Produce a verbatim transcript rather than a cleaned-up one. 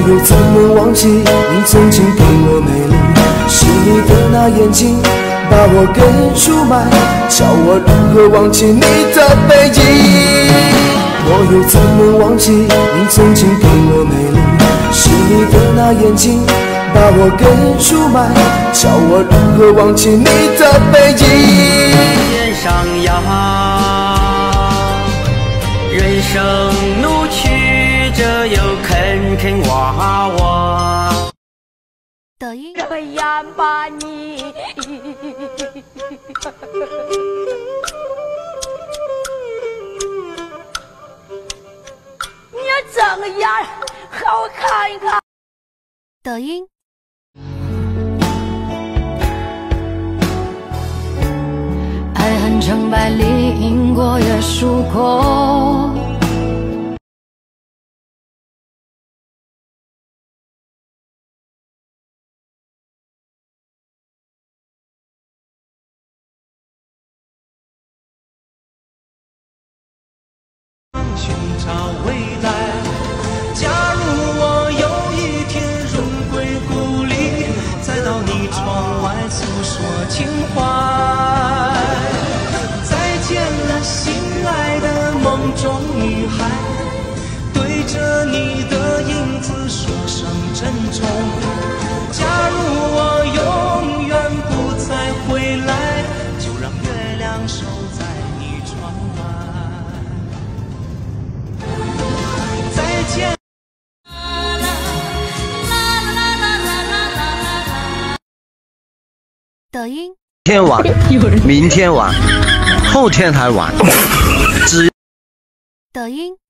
我又怎能忘记你曾经给我美丽？是你的那眼睛把我给出卖，叫我如何忘记你的背影？我又怎能忘记你曾经给我美丽？是你的那眼睛把我给出卖，叫我如何忘记你的背影？ 天上扬，人生路曲折又坑坑洼洼。 抖音这样吧你，你睁眼好看一看。 抖音。爱恨成败里，赢过也输过。 寻找未来。假如我有一天荣归故里，再到你窗外诉说情怀，再见了心爱的梦中女孩，对着你的影子说声珍重。假如我永远不再回来，就让月亮守在你窗外。 抖音。 天晚，明天晚，后天还晚。只抖音。